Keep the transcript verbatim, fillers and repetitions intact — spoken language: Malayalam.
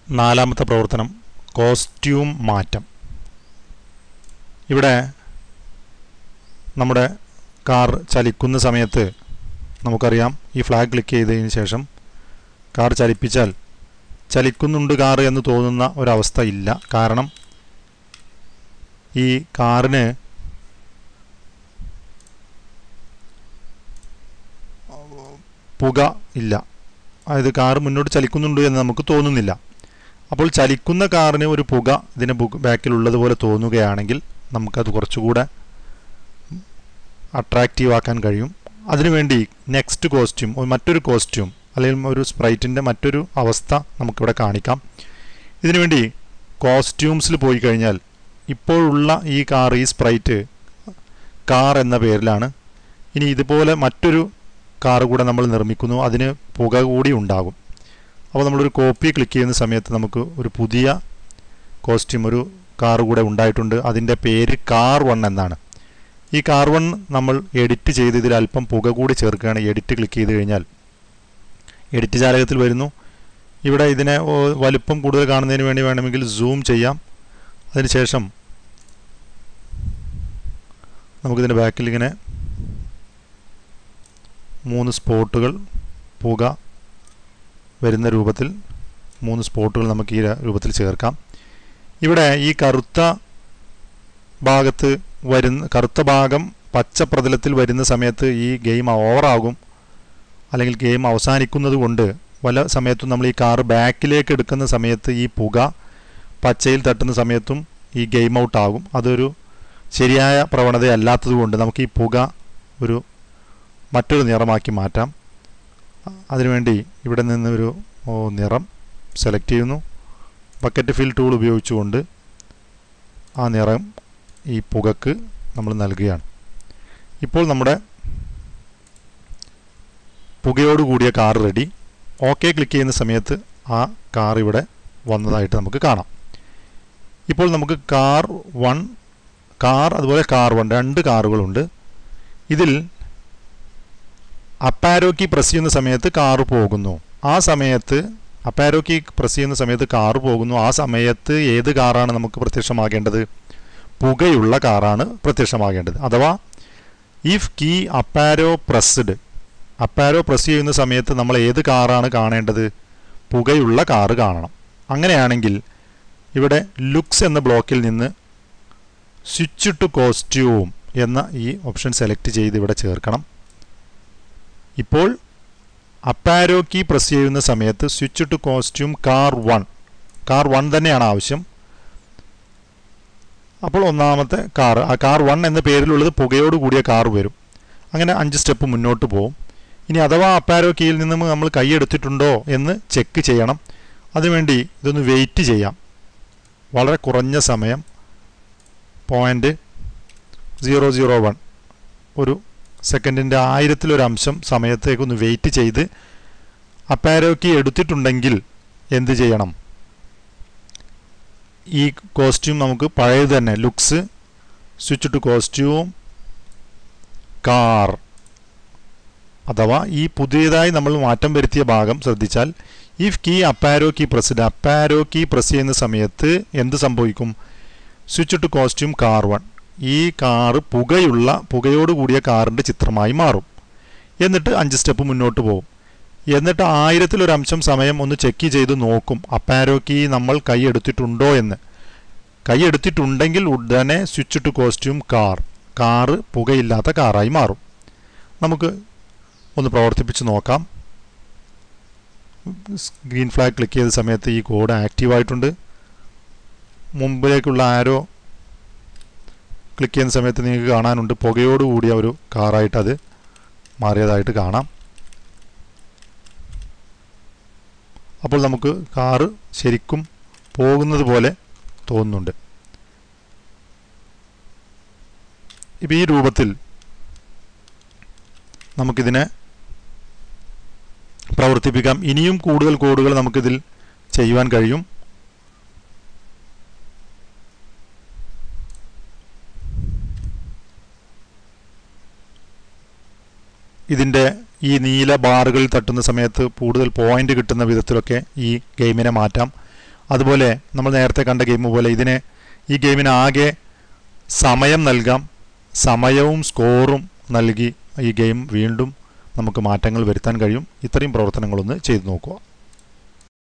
നാലാമത്തെ പ്രവർത്തനം കോസ്റ്റ്യൂം മാറ്റം. ഇവിടെ നമ്മുടെ കാർ ചലിക്കുന്ന സമയത്ത് നമുക്കറിയാം, ഈ ഫ്ലാഗ് ക്ലിക്ക് ചെയ്തതിന് ശേഷം കാർ ചലിപ്പിച്ചാൽ ചലിക്കുന്നുണ്ട് കാർ എന്ന് തോന്നുന്ന ഒരവസ്ഥ ഇല്ല. കാരണം ഈ കാറിന് പുക ഇല്ല, അതായത് കാർ മുന്നോട്ട് ചലിക്കുന്നുണ്ട് എന്ന് നമുക്ക് തോന്നുന്നില്ല. അപ്പോൾ ചലിക്കുന്ന കാറിന് ഒരു പുക ഇതിന് ബാക്കിലുള്ളതുപോലെ തോന്നുകയാണെങ്കിൽ നമുക്കത് കുറച്ചുകൂടെ അട്രാക്റ്റീവ് ആക്കാൻ കഴിയും. അതിനുവേണ്ടി നെക്സ്റ്റ് കോസ്റ്റ്യൂം, മറ്റൊരു കോസ്റ്റ്യൂം അല്ലെങ്കിൽ ഒരു സ്പ്രൈറ്റിൻ്റെ മറ്റൊരു അവസ്ഥ നമുക്കിവിടെ കാണിക്കാം. ഇതിനുവേണ്ടി കോസ്റ്റ്യൂംസിൽ പോയി കഴിഞ്ഞാൽ ഇപ്പോഴുള്ള ഈ കാർ, ഈ സ്പ്രൈറ്റ് കാർ എന്ന പേരിലാണ്. ഇനി ഇതുപോലെ മറ്റൊരു കാർ കൂടെ നമ്മൾ നിർമ്മിക്കുന്നു, അതിന് പുക കൂടി ഉണ്ടാകും. അപ്പോൾ നമ്മളൊരു കോപ്പി ക്ലിക്ക് ചെയ്യുന്ന സമയത്ത് നമുക്ക് ഒരു പുതിയ കോസ്റ്റ്യൂം, ഒരു കാർ കൂടെ ഉണ്ടായിട്ടുണ്ട്. അതിൻ്റെ പേര് കാർ വൺ എന്നാണ്. ഈ കാർ വൺ നമ്മൾ എഡിറ്റ് ചെയ്ത് ഇതിൽ അല്പം പുക കൂടി ചേർക്കുകയാണ്. എഡിറ്റ് ക്ലിക്ക് ചെയ്ത് കഴിഞ്ഞാൽ എഡിറ്റ് ജാലകത്തിൽ വരുന്നു. ഇവിടെ ഇതിനെ വലുപ്പം കൂടുതൽ കാണുന്നതിന് വേണ്ടി വേണമെങ്കിൽ സൂം ചെയ്യാം. അതിനുശേഷം നമുക്കിതിൻ്റെ ബാക്കിൽ ഇങ്ങനെ മൂന്ന് സ്പോട്ടുകൾ, പുക വരുന്ന രൂപത്തിൽ മൂന്ന് സ്പോട്ടുകൾ നമുക്ക് ഈ രൂപത്തിൽ ചേർക്കാം. ഇവിടെ ഈ കറുത്ത ഭാഗത്ത് വരുന്ന കറുത്ത ഭാഗം പച്ച പ്രതലത്തിൽ വരുന്ന സമയത്ത് ഈ ഗെയിം ഓവറാകും, അല്ലെങ്കിൽ ഗെയിം അവസാനിക്കുന്നത് കൊണ്ട് പല സമയത്തും നമ്മൾ ഈ കാറ് ബാക്കിലേക്ക് എടുക്കുന്ന സമയത്ത് ഈ പുക പച്ചയിൽ തട്ടുന്ന സമയത്തും ഈ ഗെയിം ഔട്ട് ആകും. അതൊരു ശരിയായ പ്രവണതയല്ലാത്തത് കൊണ്ട് നമുക്ക് ഈ പുക ഒരു മറ്റൊരു നിറമാക്കി മാറ്റാം. അതിനുവേണ്ടി ഇവിടെ നിന്ന് ഒരു നിറം സെലക്ട് ചെയ്യുന്നു. ബക്കറ്റ് ഫിൽ ടൂൾ ഉപയോഗിച്ചുകൊണ്ട് ആ നിറം ഈ പുകക്ക് നമ്മൾ നൽകുകയാണ്. ഇപ്പോൾ നമ്മുടെ പുകയോടുകൂടിയ കാർ റെഡി. ഓക്കെ ക്ലിക്ക് ചെയ്യുന്ന സമയത്ത് ആ കാർ ഇവിടെ വന്നതായിട്ട് നമുക്ക് കാണാം. ഇപ്പോൾ നമുക്ക് കാർ വൺ, കാർ അതുപോലെ കാർ വൺ രണ്ട് കാറുകളുണ്ട്. ഇതിൽ അപ്പാരോ കീ പ്രസ് ചെയ്യുന്ന സമയത്ത് കാറ് പോകുന്നു. ആ സമയത്ത് അപ്പാരോ കീ പ്രസ് ചെയ്യുന്ന സമയത്ത് കാറ് പോകുന്നു. ആ സമയത്ത് ഏത് കാറാണ് നമുക്ക് പ്രത്യക്ഷമാകേണ്ടത്? പുകയുള്ള കാറാണ് പ്രത്യക്ഷമാകേണ്ടത്. അഥവാ if key up arrow pressed, up arrow press ചെയ്യുന്ന സമയത്ത് നമ്മൾ ഏത് കാറാണ് കാണേണ്ടത്? പുകയുള്ള കാറ് കാണണം. അങ്ങനെയാണെങ്കിൽ ഇവിടെ ലുക്സ് എന്ന ബ്ലോക്കിൽ നിന്ന് സ്വിച്ച് ടു കോസ്റ്റ്യൂം എന്ന ഈ ഓപ്ഷൻ സെലക്ട് ചെയ്ത് ഇവിടെ ചേർക്കണം. ഇപ്പോൾ അപ്പാരോ കീ പ്രസ് ചെയ്യുന്ന സമയത്ത് switch to costume car one, car one തന്നെയാണ് ആവശ്യം. അപ്പോൾ ഒന്നാമത്തെ കാർ, ആ കാർ വൺ എന്ന പേരിലുള്ളത് പുകയോട് കൂടിയ കാർ വരും. അങ്ങനെ അഞ്ച് സ്റ്റെപ്പ് മുന്നോട്ട് പോകും. ഇനി അഥവാ അപ്പാരോ കീയിൽ നിന്നും നമ്മൾ കൈ എടുത്തിട്ടുണ്ടോ എന്ന് ചെക്ക് ചെയ്യണം. അതിനുവേണ്ടി ഇതൊന്ന് വെയിറ്റ് ചെയ്യാം. വളരെ കുറഞ്ഞ സമയം, പോയിൻ്റ് സീറോ സീറോ വൺ, ഒരു സെക്കൻഡിൻ്റെ ആയിരത്തിലൊരംശം സമയത്തേക്കൊന്ന് വെയിറ്റ് ചെയ്ത് അപ്പാരോ കീ എടുത്തിട്ടുണ്ടെങ്കിൽ എന്ത് ചെയ്യണം? ഈ കോസ്റ്റ്യൂം നമുക്ക് പഴയത് തന്നെ, looks switch to costume car, അഥവാ ഈ പുതിയതായി നമ്മൾ മാറ്റം വരുത്തിയ ഭാഗം ശ്രദ്ധിച്ചാൽ if key up arrow key pressed, up arrow key press ചെയ്യുന്ന സമയത്ത് എന്ത് സംഭവിക്കും? Switch to costume car one, ഈ കാറ് പുകയുള്ള പുകയോട് കൂടിയ കാറിൻ്റെ ചിത്രമായി മാറും. എന്നിട്ട് അഞ്ച് സ്റ്റെപ്പ് മുന്നോട്ട് പോകും. എന്നിട്ട് ആയിരത്തിലൊരംശം സമയം ഒന്ന് ചെക്ക് ചെയ്ത് നോക്കും അപ്പാരോ കീ നമ്മൾ കൈ എടുത്തിട്ടുണ്ടോ എന്ന്. കൈ എടുത്തിട്ടുണ്ടെങ്കിൽ ഉടനെ switch to costume car, car പുകയില്ലാത്ത കാറായി മാറും. നമുക്ക് ഒന്ന് പ്രവർത്തിപ്പിച്ച് നോക്കാം. ഗ്രീൻ ഫ്ലാഗ് ക്ലിക്ക് ചെയ്ത സമയത്ത് ഈ കോഡ് ആക്റ്റീവായിട്ടുണ്ട്. മുമ്പിലേക്കുള്ള ആരോ ക്ലിക്ക് ചെയ്യുന്ന സമയത്ത് നിങ്ങൾക്ക് കാണാനുണ്ട് പുകയോട് കൂടിയ ഒരു കാറായിട്ട് അത് മാറിയതായിട്ട് കാണാം. അപ്പോൾ നമുക്ക് കാറ് ശരിക്കും പോകുന്നത് പോലെ തോന്നുന്നുണ്ട്. ഇപ്പോൾ ഈ രൂപത്തിൽ നമുക്കിതിനെ പ്രവർത്തിപ്പിക്കാം. ഇനിയും കൂടുതൽ കോഡുകൾ നമുക്കിതിൽ ചെയ്യുവാൻ കഴിയും. ഇതിൻ്റെ ഈ നീല ബാറുകളിൽ തട്ടുന്ന സമയത്ത് കൂടുതൽ പോയിന്റ് കിട്ടുന്ന വിധത്തിലൊക്കെ ഈ ഗെയിമിനെ മാറ്റാം. അതുപോലെ നമ്മൾ നേരത്തെ കണ്ട ഗെയിം പോലെ ഇതിനെ ഈ ഗെയിമിന് ആകെ സമയം നൽകാം. സമയവും സ്കോറും നൽകി ഈ ഗെയിം വീണ്ടും നമുക്ക് മാറ്റങ്ങൾ വരുത്താൻ കഴിയും. ഇത്രയും പ്രവർത്തനങ്ങളൊന്ന് ചെയ്തു നോക്കുക.